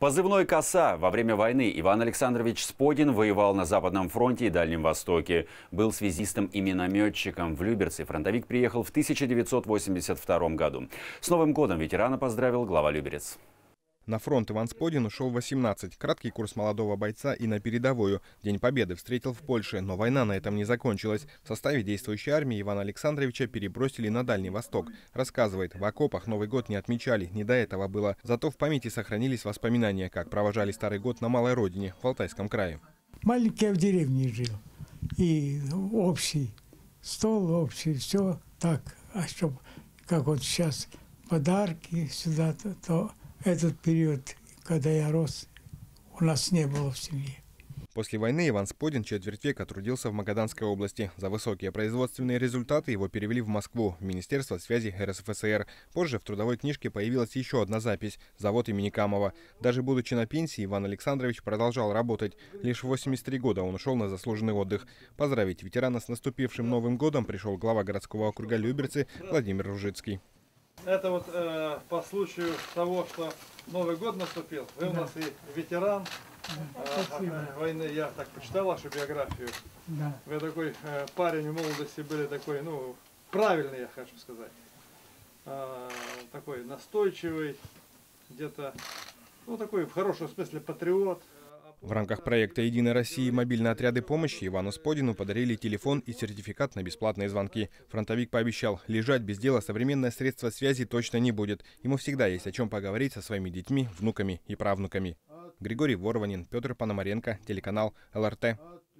Позывной «Коса». Во время войны Иван Александрович Сподин воевал на Западном фронте и Дальнем Востоке. Был связистом и минометчиком. В Люберцы фронтовик приехал в 1982 году. С Новым годом ветерана поздравил глава Люберец. На фронт Иван Сподин ушел в 18. Краткий курс молодого бойца и на передовую. День Победы встретил в Польше, но война на этом не закончилась. В составе действующей армии Ивана Александровича перебросили на Дальний Восток. Рассказывает, в окопах Новый год не отмечали, не до этого было. Зато в памяти сохранились воспоминания, как провожали Старый год на малой родине, в Алтайском крае. Маленький я в деревне жил. И общий стол, общий, все так. А чтобы, как вот сейчас, подарки сюда, то этот период, когда я рос, у нас не было в семье. После войны Иван Сподин четверть века трудился в Магаданской области. За высокие производственные результаты его перевели в Москву, в Министерство связи РСФСР. Позже в трудовой книжке появилась еще одна запись – завод имени Камова. Даже будучи на пенсии, Иван Александрович продолжал работать. Лишь в 83 года он ушел на заслуженный отдых. Поздравить ветерана с наступившим Новым годом пришел глава городского округа Люберцы Владимир Ружицкий. Это вот по случаю того, что Новый год наступил. Вы у нас и ветеран войны. Я так почитал вашу биографию. Да. Вы такой парень в молодости были такой, ну, правильный, я хочу сказать. Такой настойчивый, где-то, ну, такой в хорошем смысле патриот. В рамках проекта «Единой России» мобильные отряды помощи Ивану Сподину подарили телефон и сертификат на бесплатные звонки. Фронтовик пообещал, лежать без дела современное средство связи точно не будет. Ему всегда есть о чем поговорить со своими детьми, внуками и правнуками. Григорий Ворванин, Петр Пономаренко, телеканал ЛРТ.